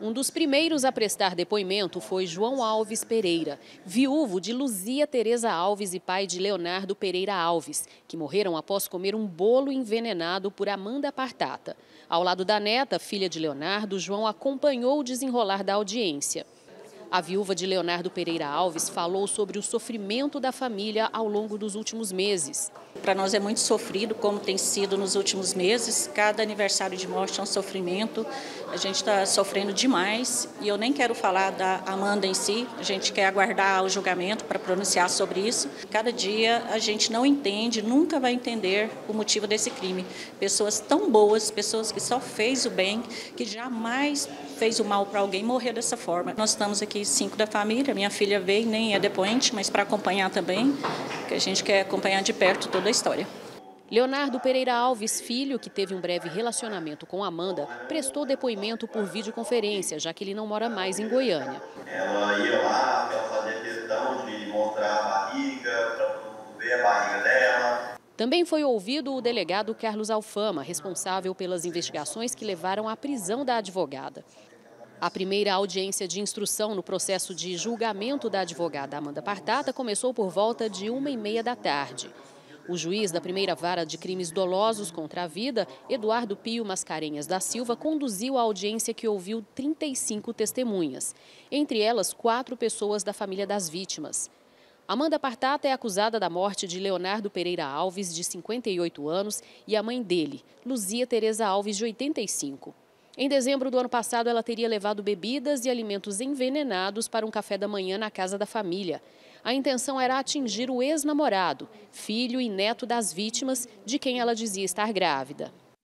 Um dos primeiros a prestar depoimento foi João Alves Pereira, viúvo de Luzia Tereza Alves e pai de Leonardo Pereira Alves, que morreram após comer um bolo envenenado por Amanda Partata. Ao lado da neta, filha de Leonardo, João acompanhou o desenrolar da audiência. A viúva de Leonardo Pereira Alves falou sobre o sofrimento da família ao longo dos últimos meses. Para nós é muito sofrido, como tem sido nos últimos meses. Cada aniversário de morte é um sofrimento. A gente está sofrendo demais e eu nem quero falar da Amanda em si. A gente quer aguardar o julgamento para pronunciar sobre isso. Cada dia a gente não entende, nunca vai entender o motivo desse crime. Pessoas tão boas, pessoas que só fez o bem, que jamais fez o mal para alguém, morrer dessa forma. Nós estamos aqui 5 da família, minha filha veio, nem é depoente, mas para acompanhar também, que a gente quer acompanhar de perto toda a história. Leonardo Pereira Alves, filho, que teve um breve relacionamento com Amanda, prestou depoimento por videoconferência, já que ele não mora mais em Goiânia. Ela ia lá, ela fazia questão de mostrar a barriga, para todo mundo ver a barriga dela. Também foi ouvido o delegado Carlos Alfama, responsável pelas investigações que levaram à prisão da advogada. A primeira audiência de instrução no processo de julgamento da advogada Amanda Partata começou por volta de 1h30 da tarde. O juiz da primeira vara de crimes dolosos contra a vida, Eduardo Pio Mascarenhas da Silva, conduziu a audiência que ouviu 35 testemunhas, entre elas 4 pessoas da família das vítimas. Amanda Partata é acusada da morte de Leonardo Pereira Alves, de 58 anos, e a mãe dele, Luzia Tereza Alves, de 85. Em dezembro do ano passado, ela teria levado bebidas e alimentos envenenados para um café da manhã na casa da família. A intenção era atingir o ex-namorado, filho e neto das vítimas, de quem ela dizia estar grávida.